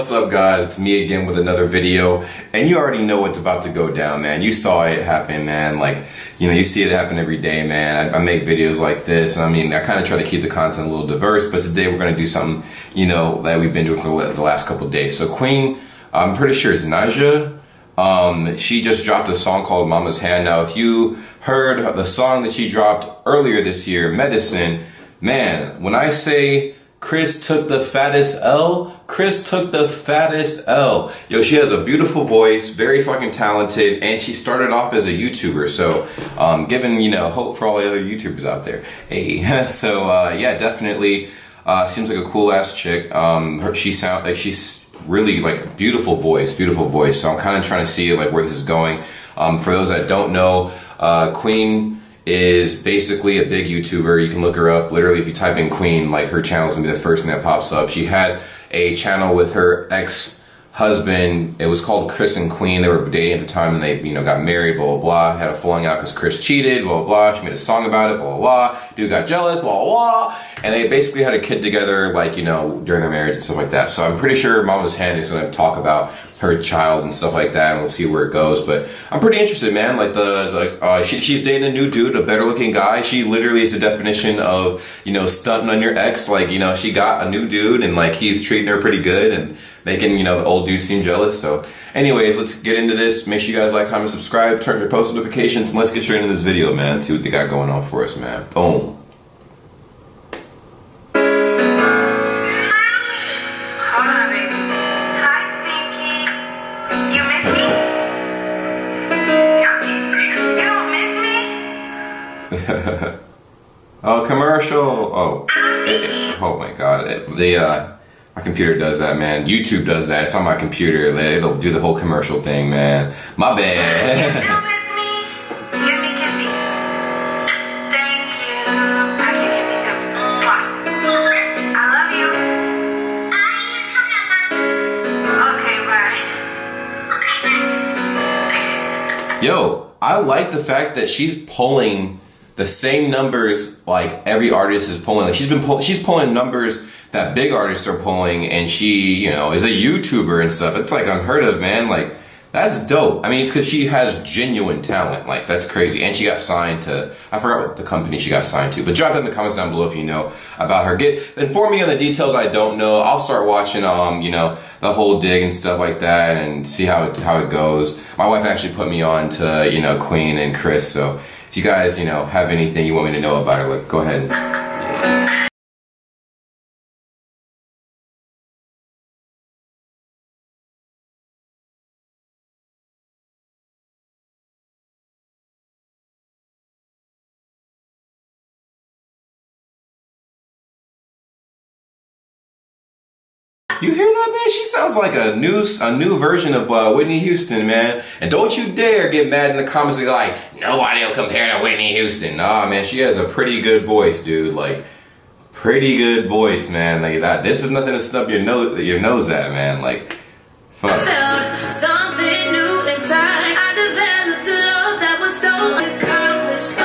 What's up, guys? It's me again with another video, and you already know what's about to go down, man. You saw it happen, man. Like, you know, you see it happen every day, man. I make videos like this. I mean, I kind of try to keep the content a little diverse, but today we're going to do something, you know, that we've been doing for the last couple of days. So Queen, I'm pretty sure it's Naija. She just dropped a song called Mama's Hand. Now, if you heard the song that she dropped earlier this year, Medicine, man, when I say Chris took the fattest L, Chris took the fattest L. Yo, she has a beautiful voice, very fucking talented, and she started off as a YouTuber. So, giving, you know, hope for all the other YouTubers out there. Hey, so, yeah, definitely, seems like a cool ass chick. She sounds like she's really like beautiful voice. So I'm kind of trying to see like where this is going. For those that don't know, Queen is basically a big YouTuber. You can look her up. Literally, if you type in Queen, like, her channel is gonna be the first thing that pops up. She had a channel with her ex-husband. It was called Chris and Queen. They were dating at the time, and they, you know, got married, blah, blah, blah. Had a falling out because Chris cheated, blah, blah, blah. She made a song about it, blah, blah, blah. Dude got jealous, blah, blah, blah. And they basically had a kid together, like, you know, during their marriage and stuff like that. So I'm pretty sure Mama's Hand is gonna talk about her child and stuff like that, and we'll see where it goes. But I'm pretty interested, man. Like she's dating a new dude, a better looking guy. She literally is the definition of, you know, stunting on your ex. Like, you know, she got a new dude, and like he's treating her pretty good and making, you know, the old dude seem jealous. So anyways, let's get into this. Make sure you guys like, comment, subscribe, turn your post notifications, and let's get straight into this video, man. See what they got going on for us, man. Boom. Oh, commercial. Oh, oh my god. My computer does that, man. YouTube does that. It's on my computer. It'll do the whole commercial thing, man. My bad. Yo, I like the fact that she's pulling the same numbers like every artist is pulling. Like she's pulling numbers that big artists are pulling, and she, you know, is a YouTuber and stuff. It's like unheard of, man. Like, that's dope. I mean, it's because she has genuine talent. Like, that's crazy. And she got signed to, I forgot what the company she got signed to, but drop that in the comments down below if you know about her. Inform me on the details I don't know. I'll start watching, you know, the whole dig and stuff like that, and see how it goes. My wife actually put me on to, you know, Queen and Chris. So if you guys, you know, have anything you want me to know about her, like, go ahead. You hear that, man? She sounds like a new version of Whitney Houston, man. And don't you dare get mad in the comments and like, nobody will compare to Whitney Houston. Nah, man, she has a pretty good voice, dude. Like, pretty good voice, man. Like that. This is nothing to snub your nose at, man. Like, fuck. I felt something new inside. I developed a love that was so accomplished.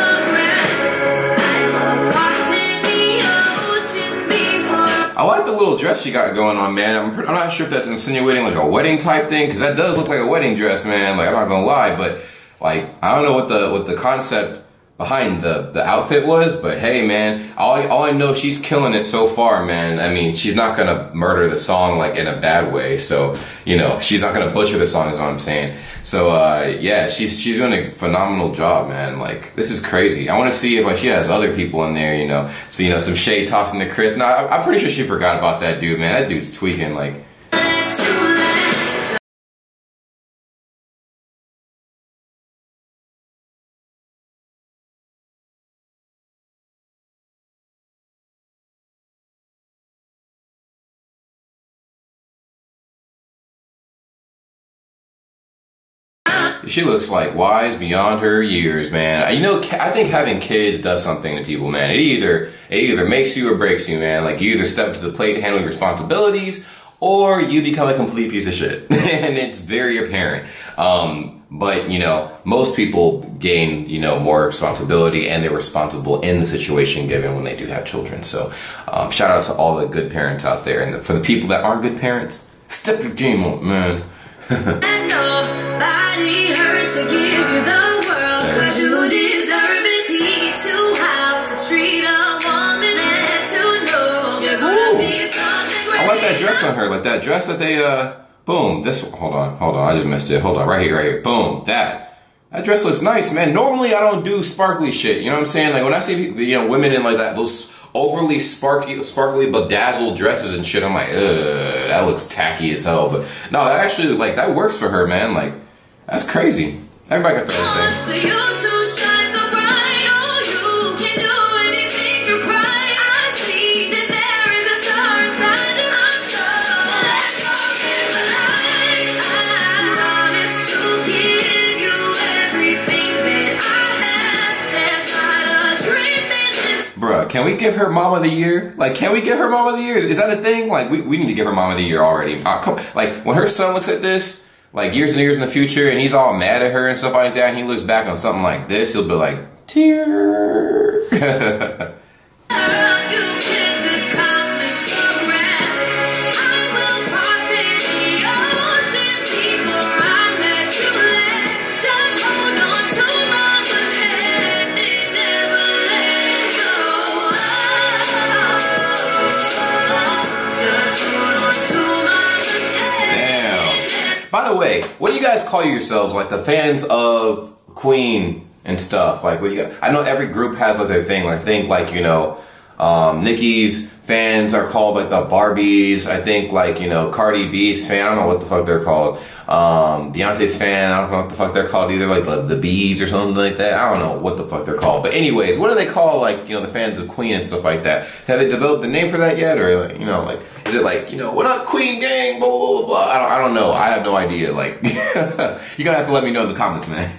I like the little dress she got going on, man. I'm not sure if that's insinuating like a wedding type thing, because that does look like a wedding dress, man. Like, I'm not gonna lie, but like, I don't know what the concept behind the outfit was, but hey, man, all I know, she's killing it so far, man. I mean, she's not gonna murder the song like in a bad way, so, you know, she's not gonna butcher the song, is what I'm saying. So yeah, she's doing a phenomenal job, man. Like, this is crazy. I want to see if like she has other people in there, you know. So, you know, some shade tossing to Chris. No, I'm pretty sure she forgot about that dude, man. That dude's tweaking, like. She looks like wise beyond her years, man. You know, I think having kids does something to people, man. It either makes you or breaks you, man. Like, you either step to the plate and handle your responsibilities, or you become a complete piece of shit. And it's very apparent. But, you know, most people gain, you know, more responsibility, and they're responsible in the situation given when they do have children. So shout out to all the good parents out there. And for the people that aren't good parents, Step your game up, man. And nobody hurt to give you the world, cause you deserve it. Teach you how to treat a woman, let you know you're gonna be something great. I like that dress on her, like that dress that they, boom, this, hold on, I just missed it, hold on, right here, boom, that dress looks nice, man. Normally I don't do sparkly shit, you know what I'm saying? Like when I see, you know, women in like that, those overly sparkly bedazzled dresses and shit, I'm like, ugh, that looks tacky as hell. But no, that actually, like, that works for her, man. Like, that's crazy. Everybody got their own thing. For you to shine so bright, oh, you can do anything to cry. I see that there is a star inside and I'm so let go in the light. I promise to give you everything that I have. There's not a dream in this. Bruh, can we give her Mama of the Year? Like, can we give her Mama of the Year? Is that a thing? Like, we need to give her Mama of the Year already. Like, when her son looks at this, like years and years in the future, and he's all mad at her and stuff like that, and he looks back on something like this, he'll be like, tear. You can't accomplish the rest. I will cross the ocean before I let you land. Just hold on to mama's hand and never let go. Just hold on to mama's hand. Damn. By the way, what do you guys call yourselves? Like the fans of Queen and stuff? Like, what do you got? I know every group has like their thing. Like, I think like, you know, Nicki's fans are called like the Barbies. I think like, you know, Cardi B's fan, I don't know what the fuck they're called. Beyonce's fan, I don't know what the fuck they're called either. Like the Bees or something like that. I don't know what the fuck they're called. But anyways, what do they call like, you know, the fans of Queen and stuff like that? Have they developed the name for that yet? Or like, you know, like, is it like, you know, what up Queen gang, blah, blah, blah. I don't know. I have no idea. Like, you're gonna have to let me know in the comments, man.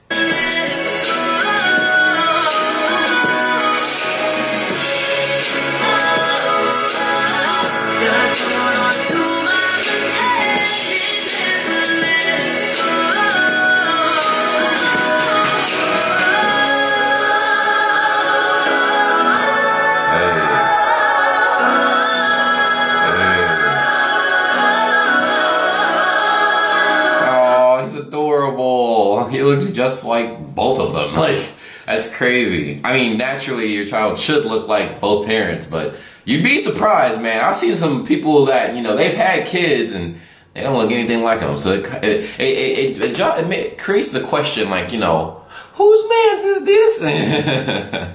He looks just like both of them. Like, that's crazy. I mean, naturally, your child should look like both parents, but you'd be surprised, man. I've seen some people that, you know, they've had kids and they don't look anything like them. So it creates the question, like, you know, whose man's is this?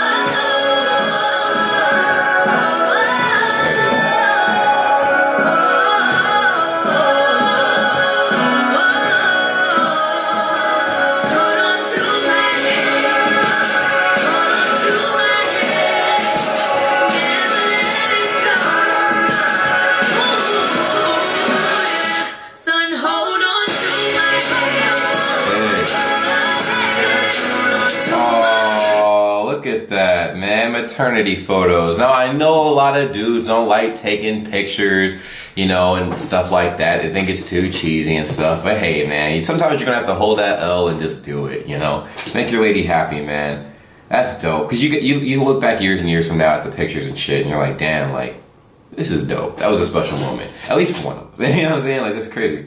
Look at that, man. Maternity photos. Now, I know a lot of dudes don't like taking pictures, you know, and stuff like that. They think it's too cheesy and stuff. But hey, man, sometimes you're gonna have to hold that L and just do it, you know? Make your lady happy, man. That's dope. Because you look back years and years from now at the pictures and shit, and you're like, damn, like, this is dope. That was a special moment. At least for one of us. You know what I'm saying? Like, this is crazy.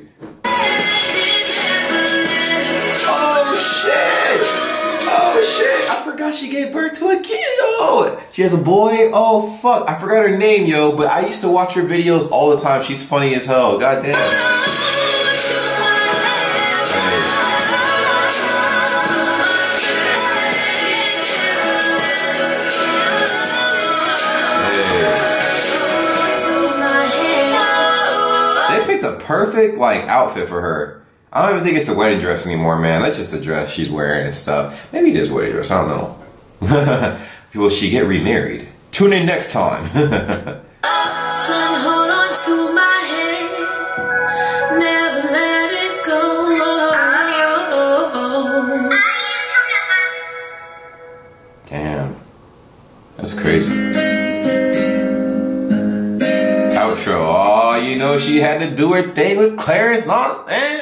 Oh shit, I forgot she gave birth to a kid, yo. She has a boy, oh fuck, I forgot her name, yo, but I used to watch her videos all the time. She's funny as hell, goddamn. They picked the perfect, like, outfit for her. I don't even think it's a wedding dress anymore, man. That's just the dress she's wearing and stuff. Maybe it is a wedding dress, I don't know. Will she get remarried? Tune in next time. Son, hold on to my hand. Never let it go. Damn. That's crazy. Outro. Oh, you know she had to do her thing with Clarence, huh?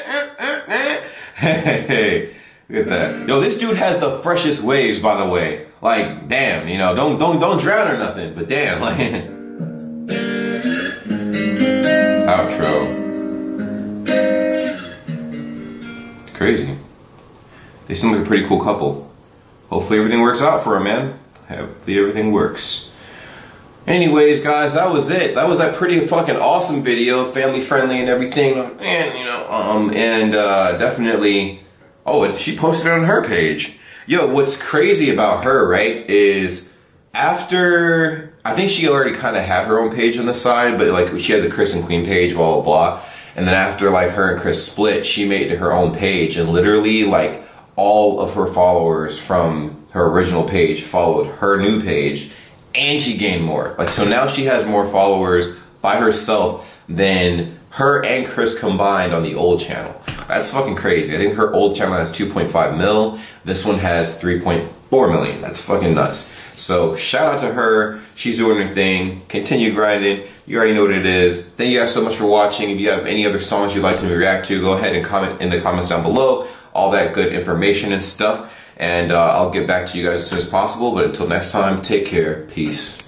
Hey, look at that. Yo, this dude has the freshest waves, by the way. Like, damn, you know, don't drown or nothing, but damn, like. Outro. crazy. They seem like a pretty cool couple. Hopefully everything works out for them, man. Hopefully everything works. Anyways, guys, that was it. That was a pretty fucking awesome video, family friendly and everything. And, you know, definitely, oh, she posted it on her page. Yo, what's crazy about her, right, is after, I think she already kind of had her own page on the side, but like she had the Chris and Queen page, blah, blah, blah. And then after like her and Chris split, she made her own page, and literally like all of her followers from her original page followed her new page, and she gained more. Like, so now she has more followers by herself than her and Chris combined on the old channel. That's fucking crazy. I think her old channel has 2.5 mil. This one has 3.4 million. That's fucking nuts. So shout out to her. She's doing her thing. Continue grinding. You already know what it is. Thank you guys so much for watching. If you have any other songs you'd like to react to, go ahead and comment in the comments down below. All that good information and stuff. And I'll get back to you guys as soon as possible. But until next time, take care. Peace.